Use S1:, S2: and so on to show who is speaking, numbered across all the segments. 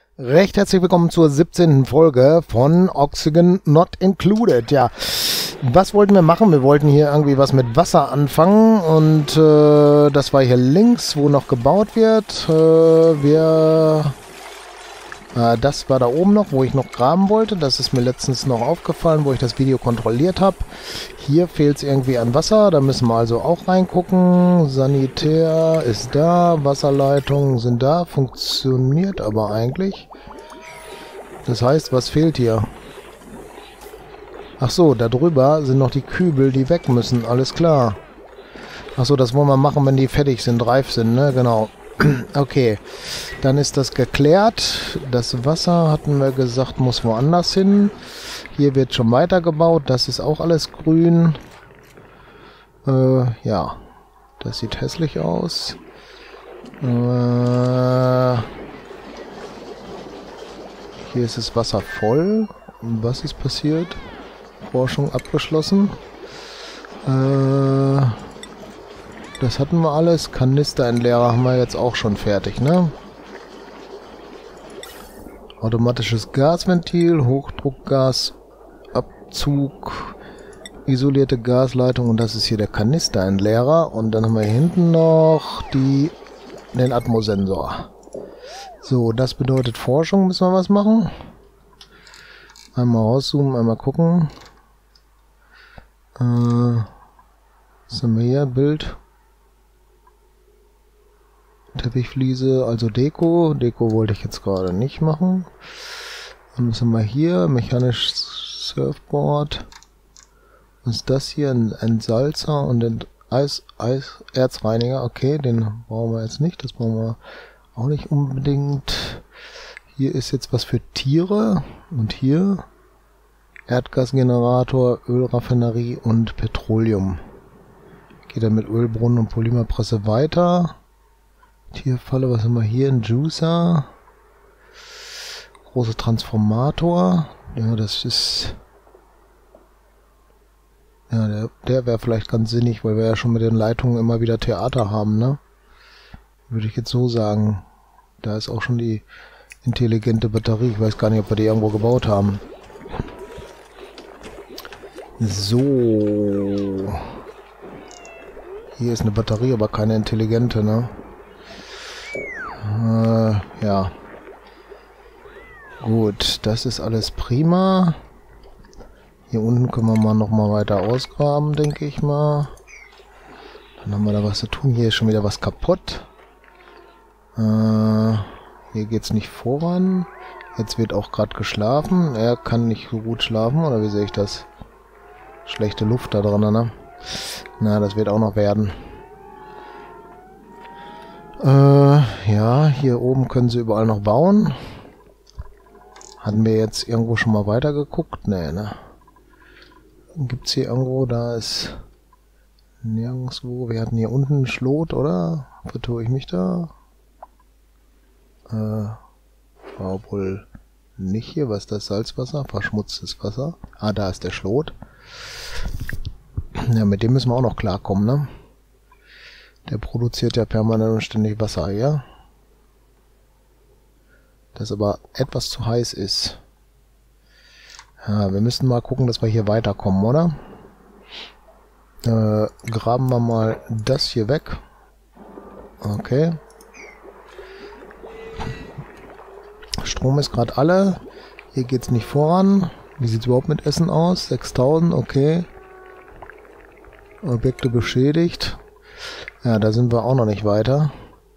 S1: Recht herzlich willkommen zur 17. Folge von Oxygen Not Included. Ja, was wollten wir machen? Wir wollten hier irgendwie was mit Wasser anfangen und das war hier links, wo noch gebaut wird. Das war da oben noch, wo ich noch graben wollte. Das ist mir letztens noch aufgefallen, wo ich das Video kontrolliert habe. Hier fehlt es irgendwie an Wasser, da müssen wir also auch reingucken. Sanitär ist da, Wasserleitungen sind da, funktioniert aber eigentlich. Das heißt, was fehlt hier? Ach so, da drüber sind noch die Kübel, die weg müssen, alles klar. Ach so, das wollen wir machen, wenn die fertig sind, reif sind, ne? Genau. Okay, dann ist das geklärt. Das Wasser, hatten wir gesagt, muss woanders hin. Hier wird schon weitergebaut. Das ist auch alles grün. Ja, das sieht hässlich aus. Hier ist das Wasser voll. Was ist passiert? Forschung abgeschlossen. Das hatten wir alles. Kanisterentleerer haben wir jetzt auch schon fertig, ne? Automatisches Gasventil, Hochdruckgasabzug, isolierte Gasleitung und das ist hier der Kanisterentleerer. Und dann haben wir hier hinten noch den Atmosensor. So, das bedeutet Forschung, müssen wir was machen. Einmal rauszoomen, einmal gucken. Was haben wir hier? Bild. Teppichfliese, also Deko. Deko wollte ich jetzt gerade nicht machen. Dann müssen wir hier, mechanisch Surfboard. Was ist das hier? Ein Salzer und ein Erzreiniger. Okay, den brauchen wir jetzt nicht. Das brauchen wir auch nicht unbedingt. Hier ist jetzt was für Tiere. Und hier Erdgasgenerator, Ölraffinerie und Petroleum. Geht dann mit Ölbrunnen und Polymerpresse weiter. Tierfalle, was haben wir hier? Ein Juicer. Großer Transformator. Ja, das ist... Ja, der wäre vielleicht ganz sinnig, weil wir ja schon mit den Leitungen immer wieder Theater haben, ne? Würde ich jetzt so sagen. Da ist auch schon die intelligente Batterie. Ich weiß gar nicht, ob wir die irgendwo gebaut haben. So. Hier ist eine Batterie, aber keine intelligente, ne? Ja. Gut, das ist alles prima. Hier unten können wir mal noch mal weiter ausgraben, denke ich mal. Dann haben wir da was zu tun. Hier ist schon wieder was kaputt. Hier geht's nicht voran. Jetzt wird auch gerade geschlafen. Er kann nicht so gut schlafen, oder wie sehe ich das? Schlechte Luft da drin, ne? Na, das wird auch noch werden. Ja, hier oben können sie überall noch bauen. Hatten wir jetzt irgendwo schon mal weiter geguckt? Nee, ne? Gibt's hier irgendwo, da ist nirgendwo. Wir hatten hier unten einen Schlot, oder? Vertue ich mich da? War wohl nicht hier. Was ist das? Salzwasser? Verschmutztes Wasser. Ah, da ist der Schlot. Ja, mit dem müssen wir auch noch klarkommen, ne? Der produziert ja permanent und ständig Wasser, ja? Das aber etwas zu heiß ist. Ja, wir müssen mal gucken, dass wir hier weiterkommen, oder? Graben wir mal das hier weg. Okay. Strom ist gerade alle. Hier geht's nicht voran. Wie sieht's überhaupt mit Essen aus? 6000, okay. Objekte beschädigt. Ja, da sind wir auch noch nicht weiter.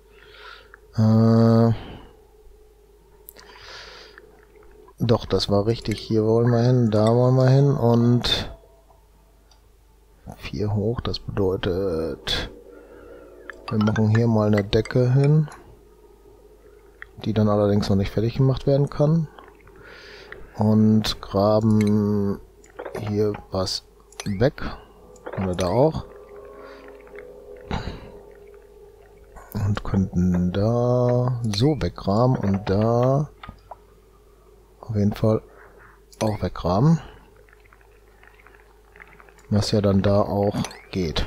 S1: Doch, das war richtig. Hier wollen wir hin, da wollen wir hin und 4 hoch, das bedeutet, wir machen hier mal eine Decke hin, die dann allerdings noch nicht fertig gemacht werden kann. Und graben hier was weg. Oder da auch. Und könnten da so weggraben und da auf jeden Fall auch weggraben. Was ja dann da auch geht.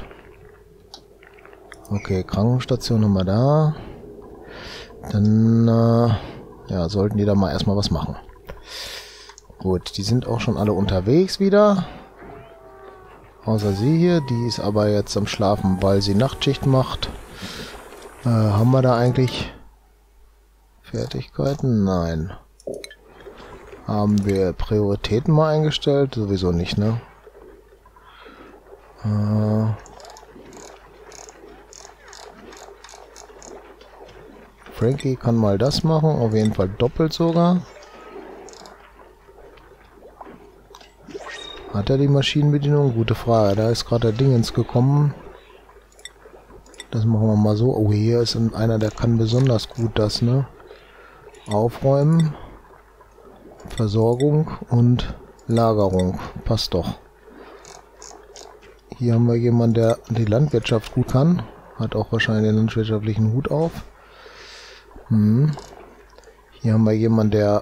S1: Okay, Krankenstation haben wir da. Dann ja, sollten die da mal erstmal was machen. Gut, die sind auch schon alle unterwegs wieder. Außer sie hier, die ist aber jetzt am Schlafen, weil sie Nachtschicht macht. Haben wir da eigentlich Fertigkeiten? Nein. Haben wir Prioritäten mal eingestellt? Sowieso nicht, ne? Frankie kann mal das machen, auf jeden Fall doppelt sogar. Hat er die Maschinenbedienung? Gute Frage. Da ist gerade der Dingens gekommen. Das machen wir mal so. Oh, hier ist einer, der kann besonders gut das, ne? Aufräumen, Versorgung und Lagerung. Passt doch. Hier haben wir jemanden, der die Landwirtschaft gut kann. Hat auch wahrscheinlich den landwirtschaftlichen Hut auf. Hier haben wir jemanden, der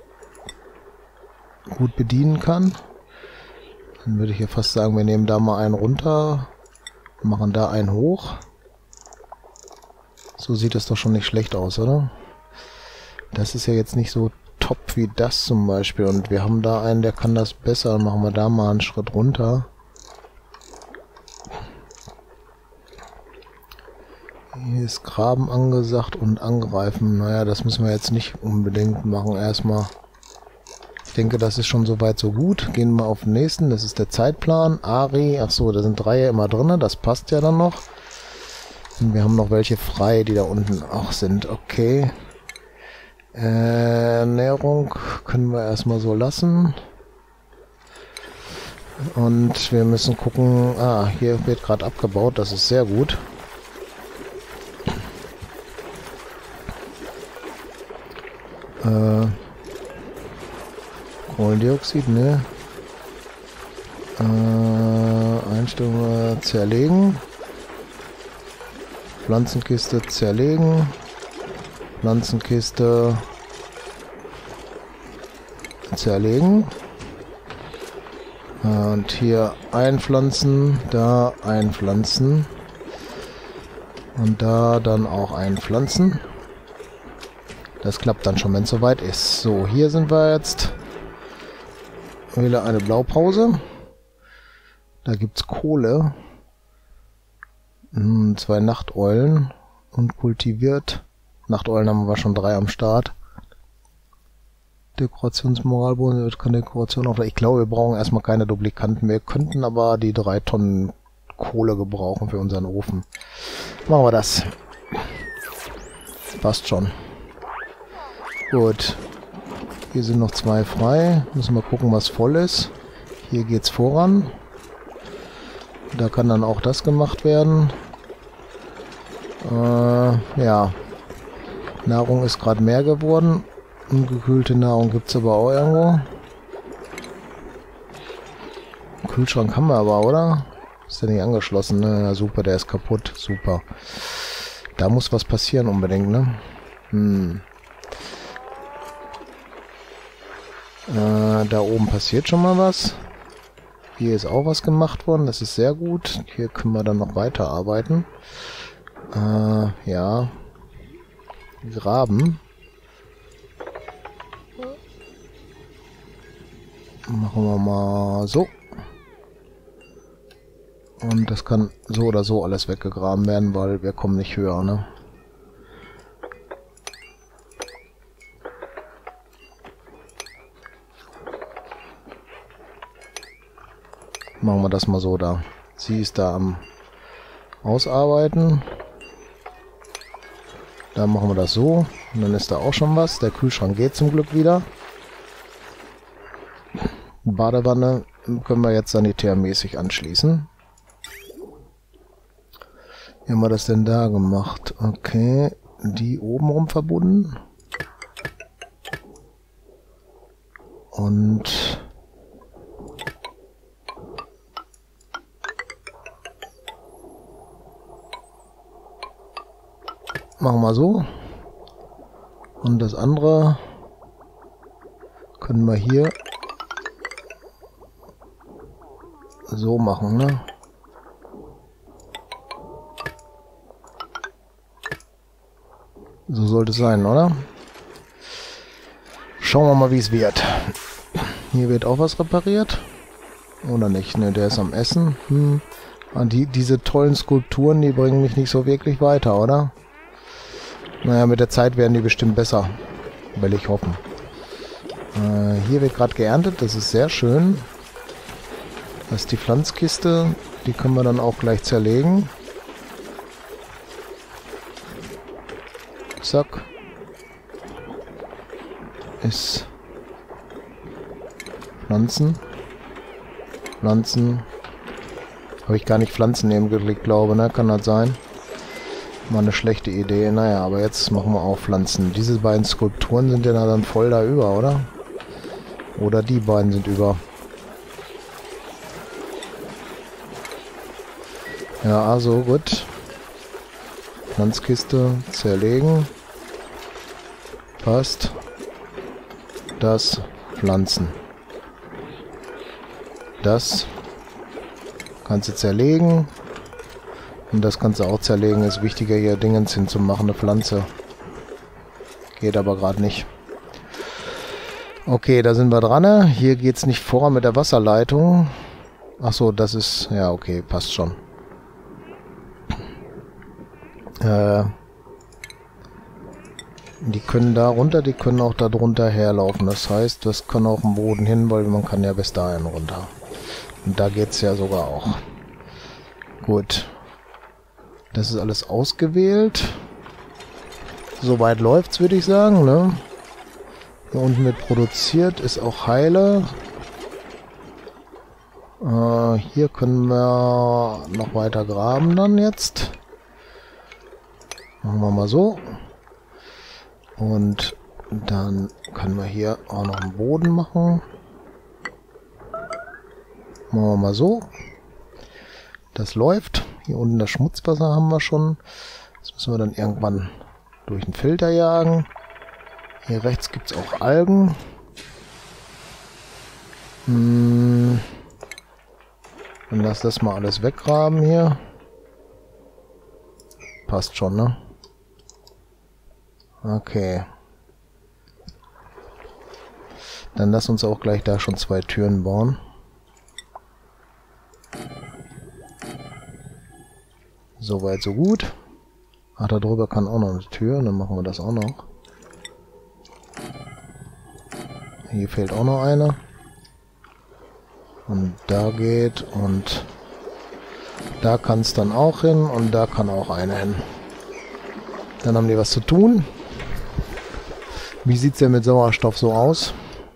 S1: gut bedienen kann. Dann würde ich ja fast sagen, wir nehmen da mal einen runter, machen da einen hoch. So sieht es doch schon nicht schlecht aus, oder? Das ist ja jetzt nicht so top wie das zum Beispiel. Und wir haben da einen, der kann das besser. Dann machen wir da mal einen Schritt runter. Hier ist Graben angesagt und Angreifen. Naja, das müssen wir jetzt nicht unbedingt machen. Erstmal. Ich denke, das ist schon soweit so gut. Gehen wir auf den nächsten. Das ist der Zeitplan. Ari. Achso, da sind 3 immer drin. Das passt ja dann noch. Und wir haben noch welche frei, die da unten auch sind. Okay. Ernährung können wir erstmal so lassen. Und wir müssen gucken. Ah, hier wird gerade abgebaut. Das ist sehr gut. Kohlendioxid, ne? Einstellungen zerlegen. Pflanzenkiste zerlegen. Pflanzenkiste zerlegen. Und hier einpflanzen, da einpflanzen. Und da dann auch einpflanzen. Das klappt dann schon, wenn es soweit ist. So, hier sind wir jetzt. Wähle eine Blaupause. Da gibt es Kohle. 2 Nachteulen. Und kultiviert. Nachteulen haben wir schon 3 am Start. Dekorationsmoralboden wird keine Dekoration auf. Ich glaube, wir brauchen erstmal keine Duplikanten. Wir könnten aber die 3 Tonnen Kohle gebrauchen für unseren Ofen. Machen wir das. Passt schon. Gut. Hier sind noch 2 frei. Müssen wir gucken, was voll ist. Hier geht's voran. Da kann dann auch das gemacht werden. Ja. Nahrung ist gerade mehr geworden. Ungekühlte Nahrung gibt es aber auch irgendwo. Einen Kühlschrank haben wir aber, oder? Ist der nicht angeschlossen, ne? Ja, super, der ist kaputt. Super. Da muss was passieren unbedingt, ne? Da oben passiert schon mal was. Hier ist auch was gemacht worden. Das ist sehr gut. Hier können wir dann noch weiterarbeiten. Ja. Graben. Machen wir mal so. Und das kann so oder so alles weggegraben werden, weil wir kommen nicht höher, ne? Machen wir das mal so da. Sie ist da am Ausarbeiten. Da machen wir das so. Und dann ist da auch schon was. Der Kühlschrank geht zum Glück wieder. Badewanne können wir jetzt sanitärmäßig anschließen. Wie haben wir das denn da gemacht? Okay, die obenrum verbunden. Und machen wir so. Und das andere können wir hier so machen, ne? So sollte es sein, oder? Schauen wir mal, wie es wird. Hier wird auch was repariert. Oder nicht? Ne, der ist am Essen. Und diese tollen Skulpturen, die bringen mich nicht so wirklich weiter, oder? Naja, mit der Zeit werden die bestimmt besser. Will ich hoffen. Hier wird gerade geerntet. Das ist sehr schön. Das ist die Pflanzkiste. Die können wir dann auch gleich zerlegen. Zack. Ist Pflanzen. Pflanzen. Habe ich gar nicht Pflanzen nehmen geklickt, glaube, ne? Kann das sein? Mal eine schlechte Idee. Naja, aber jetzt machen wir auch Pflanzen. Diese beiden Skulpturen sind ja dann voll da über, oder? Oder die beiden sind über. Ja, also gut. Pflanzkiste zerlegen. Passt. Das Pflanzen. Das kannst du zerlegen. Und das kannst du auch zerlegen. Ist wichtiger, hier Dingens hinzumachen, eine Pflanze. Geht aber gerade nicht. Okay, da sind wir dran. Hier geht es nicht vor mit der Wasserleitung. Achso, das ist... Ja, okay, passt schon. Die können da runter, die können auch da drunter herlaufen. Das heißt, das kann auch im Boden hin, weil man kann ja bis dahin runter. Und da geht es ja sogar auch. Gut. Das ist alles ausgewählt. Soweit läuft's, würde ich sagen, ne? Hier unten wird produziert, ist auch heile. Hier können wir noch weiter graben dann jetzt. Machen wir mal so. Und dann können wir hier auch noch einen Boden machen. Machen wir mal so. Das läuft. Hier unten das Schmutzwasser haben wir schon. Das müssen wir dann irgendwann durch den Filter jagen. Hier rechts gibt es auch Algen. Dann lass das mal alles weggraben hier. Passt schon, ne? Okay. Dann lass uns auch gleich da schon 2 Türen bauen. Soweit, so gut. Ach, da drüber kann auch noch eine Tür. Dann machen wir das auch noch. Hier fehlt auch noch eine. Und da geht und da kann es dann auch hin und da kann auch eine hin. Dann haben die was zu tun. Wie sieht es denn mit Sauerstoff so aus?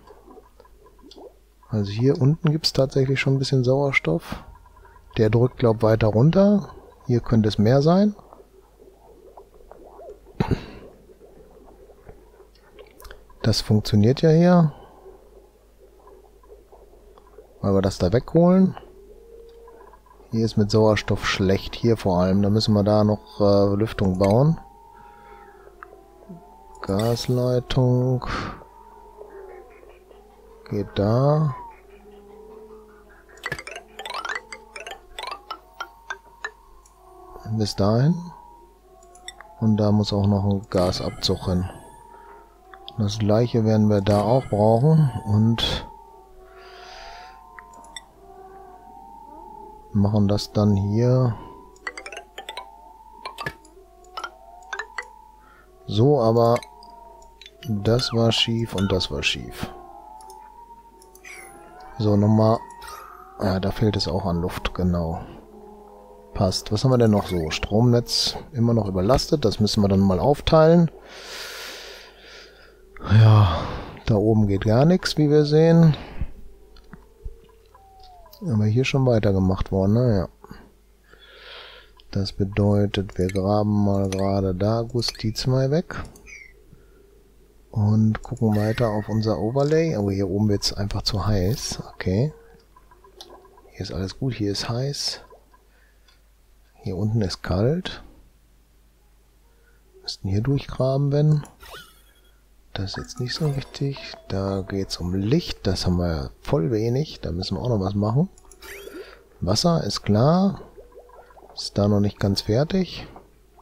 S1: Also hier unten gibt es tatsächlich schon ein bisschen Sauerstoff. Der drückt, glaube ich, weiter runter. Hier könnte es mehr sein. Das funktioniert ja hier. Weil wir das da wegholen. Hier ist mit Sauerstoff schlecht. Hier vor allem. Da müssen wir da noch Lüftung bauen. Gasleitung. Geht da. Bis dahin. Und da muss auch noch ein Gasabzug hin. Das gleiche werden wir da auch brauchen. Und machen das dann hier. So, aber das war schief und das war schief. So, nochmal. Ja, da fehlt es auch an Luft, genau. Passt. Was haben wir denn noch so? Stromnetz immer noch überlastet. Das müssen wir dann mal aufteilen. Ja, da oben geht gar nichts, wie wir sehen. Aber hier schon weitergemacht worden, naja. Das bedeutet, wir graben mal gerade da die 2 weg. Und gucken weiter auf unser Overlay. Aber hier oben wird es einfach zu heiß. Okay. Hier ist alles gut, hier ist heiß. Hier unten ist kalt. Müssten hier durchgraben, wenn. Das ist jetzt nicht so wichtig. Da geht es um Licht. Das haben wir voll wenig. Da müssen wir auch noch was machen. Wasser ist klar. Ist da noch nicht ganz fertig.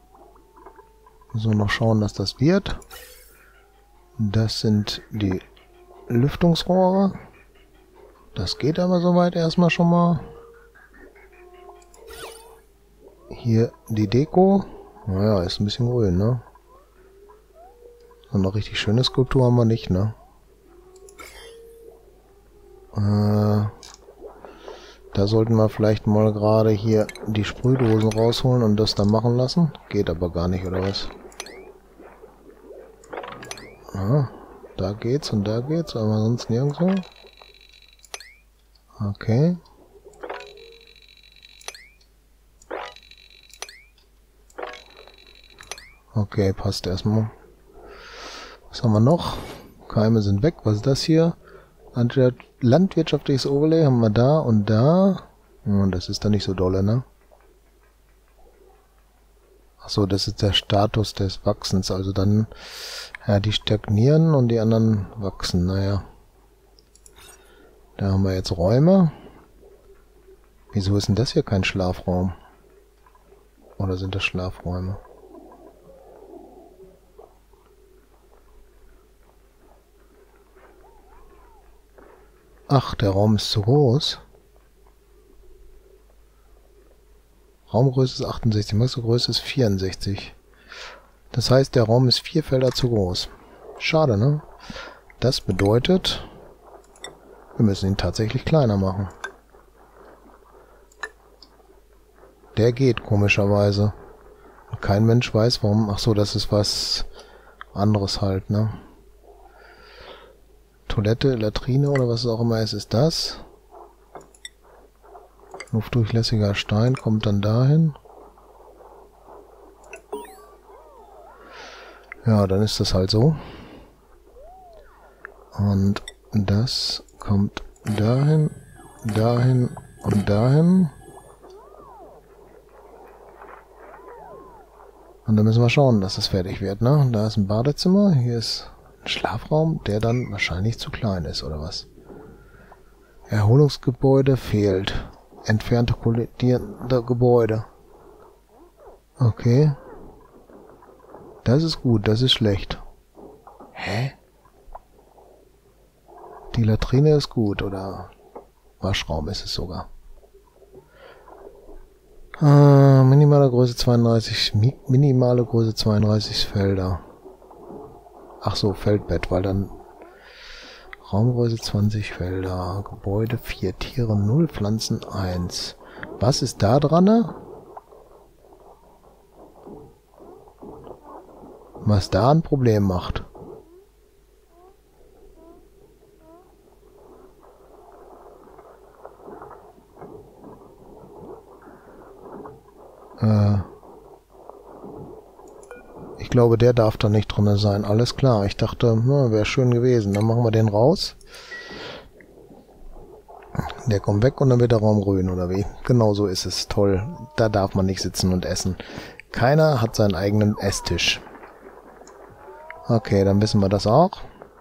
S1: Müssen wir noch schauen, dass das wird. Das sind die Lüftungsrohre. Das geht aber soweit erstmal schon mal. Hier die Deko. Naja, ist ein bisschen grün, ne? Und noch richtig schöne Skulptur haben wir nicht, ne? Da sollten wir vielleicht mal gerade hier die Sprühdosen rausholen und das dann machen lassen. Geht aber gar nicht, oder was? Ah, da geht's und da geht's, aber sonst nirgendwo. Okay. Okay, passt erstmal. Was haben wir noch? Keime sind weg. Was ist das hier? Landwirtschaftliches Overlay haben wir da und da. Und das ist dann nicht so dolle, ne? Achso, das ist der Status des Wachsens. Also dann, ja, die stagnieren und die anderen wachsen. Naja. Da haben wir jetzt Räume. Wieso ist denn das hier kein Schlafraum? Oder sind das Schlafräume? Ach, der Raum ist zu groß. Raumgröße ist 68, Maxgröße ist 64. Das heißt, der Raum ist 4 Felder zu groß. Schade, ne? Das bedeutet, wir müssen ihn tatsächlich kleiner machen. Der geht komischerweise. Und kein Mensch weiß, warum. Ach so, das ist was anderes halt, ne? Toilette, Latrine oder was es auch immer ist das. Luftdurchlässiger Stein kommt dann dahin. Ja, dann ist das halt so. Und das kommt dahin, dahin und dahin. Und dann müssen wir schauen, dass das fertig wird, ne? Da ist ein Badezimmer, hier ist ein Schlafraum, der dann wahrscheinlich zu klein ist, oder was? Erholungsgebäude fehlt. Entfernte kollidierende Gebäude. Okay. Das ist gut, das ist schlecht. Hä? Die Latrine ist gut, oder Waschraum ist es sogar. Minimale Größe 32, minimale Größe 32 Felder. Ach so, Feldbett, weil dann Raumgröße 20 Felder, Gebäude 4, Tiere 0, Pflanzen 1. Was ist da dran? Was da ein Problem macht. Ich glaube, der darf da nicht drin sein. Alles klar. Ich dachte, wäre schön gewesen. Dann machen wir den raus. Der kommt weg und dann wird der Raum grün, oder wie? Genau so ist es. Toll. Da darf man nicht sitzen und essen. Keiner hat seinen eigenen Esstisch. Okay, dann wissen wir das auch.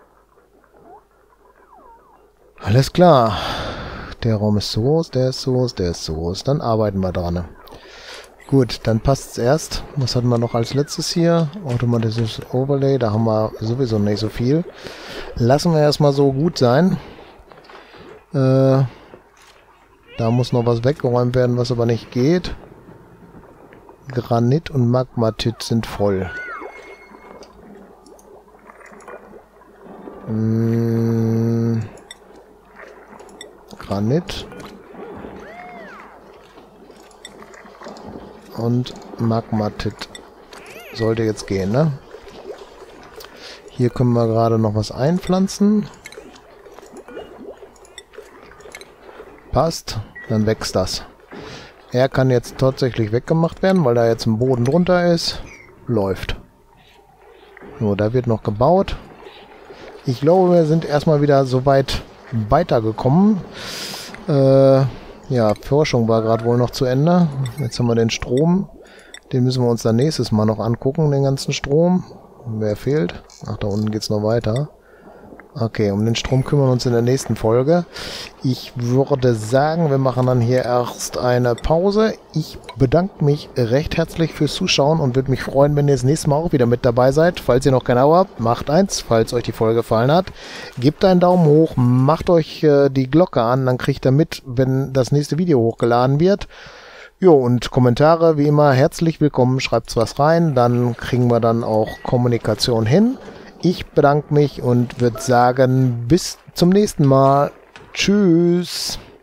S1: Alles klar. Der Raum ist zu groß, der ist zu groß, der ist zu groß. Dann arbeiten wir dran. Gut, dann passt es erst. Was hatten wir noch als letztes hier? Automatisches Overlay, da haben wir sowieso nicht so viel. Lassen wir erstmal so gut sein. Da muss noch was weggeräumt werden, was aber nicht geht. Granit und Magmatit sind voll. Granit und Magmatit sollte jetzt gehen, ne? Hier können wir gerade noch was einpflanzen. Passt, dann wächst das. Er kann jetzt tatsächlich weggemacht werden, weil da jetzt ein Boden drunter ist. Läuft. So, da wird noch gebaut. Ich glaube, wir sind erstmal wieder so weit weitergekommen. Ja, Forschung war gerade wohl noch zu Ende. Jetzt haben wir den Strom. Den müssen wir uns dann nächstes Mal noch angucken, den ganzen Strom. Wer fehlt? Ach, da unten geht's noch weiter. Okay, um den Strom kümmern wir uns in der nächsten Folge. Ich würde sagen, wir machen dann hier erst eine Pause. Ich bedanke mich recht herzlich fürs Zuschauen und würde mich freuen, wenn ihr das nächste Mal auch wieder mit dabei seid. Falls ihr noch kein Abo habt, macht eins. Falls euch die Folge gefallen hat, gebt einen Daumen hoch, macht euch die Glocke an, dann kriegt ihr mit, wenn das nächste Video hochgeladen wird. Jo, und Kommentare, wie immer, herzlich willkommen. Schreibt was rein, dann kriegen wir dann auch Kommunikation hin. Ich bedanke mich und würde sagen, bis zum nächsten Mal. Tschüss.